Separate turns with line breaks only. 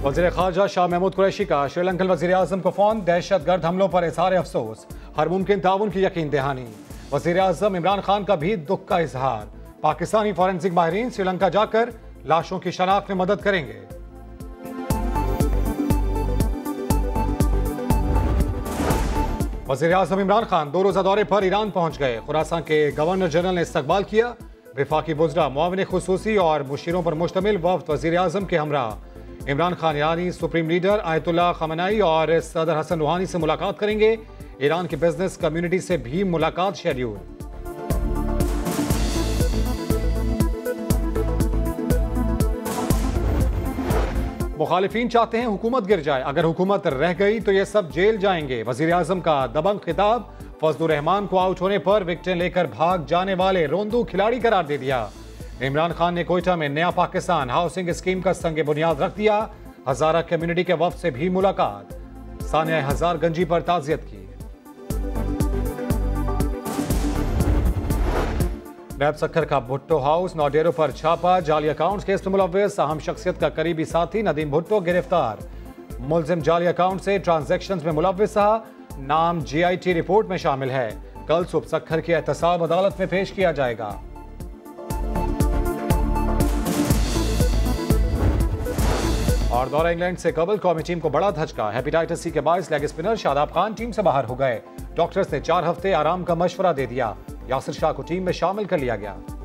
वज़ीर ख़ारजा शाह महमूद कुरैशी का श्रीलंकन वज़ीर आज़म को फ़ोन, दहशतगर्द हमलों पर इज़हार अफसोस, हर मुमकिन ताउन की यकीन दहानी। वज़ीर आज़म इमरान खान का भी दुख का इजहार, पाकिस्तानी फॉरेंसिक माहिरीन श्रीलंका जाकर लाशों की शनाख्त में मदद करेंगे। वज़ीर आज़म इमरान खान 2 रोज़ा दौरे पर ईरान पहुंच गए। खुरासान के गवर्नर जनरल ने इस्तकबाल किया। विफाकी वज़रा, मुआविन खुसूसी और मुशीरों पर मुश्तमिल वफ़द वज़ीर आज़म के हमरा। इमरान खान ईरानी सुप्रीम लीडर आयतुल्लाह खamenei और सदर हसन रूहानी से मुलाकात करेंगे। ईरान की बिजनेस कम्युनिटी से भी मुलाकात शेड्यूल। मुखालिफिन चाहते हैं हुकूमत गिर जाए, अगर हुकूमत रह गई तो ये सब जेल जाएंगे। वज़ीर आज़म का दबंग खिताब, फजलुर रहमान को आउट होने पर विकेटें लेकर भाग जाने वाले रोंदू खिलाड़ी करार दे दिया। इमरान खान ने कोयटा में नया पाकिस्तान हाउसिंग स्कीम का संग बुनियाद रख दिया। हजारा कम्युनिटी के वफ्द से भी मुलाकात, सानिया हजारगंजी पर ताज़ियत की। नैब सक्खर का भुट्टो हाउस नौडेरो पर छापा, जाली अकाउंट्स केस में मुलव्वस अहम शख्सियत का करीबी साथी नदीम भुट्टो गिरफ्तार। मुलजिम जाली अकाउंट से ट्रांजैक्शंस में मुलव्वस रहा, नाम GIT रिपोर्ट में शामिल है। कल सुबह सक्खर की एहतसाब अदालत में पेश किया जाएगा। और दौरा इंग्लैंड से कबल कौमी टीम को बड़ा धचका, हेपेटाइटिस C के बायस leg spinner Shadab Khan team से बाहर हो गए। डॉक्टर्स ने 4 हफ्ते आराम का मशवरा दे दिया। यासिर शाह को टीम में शामिल कर लिया गया।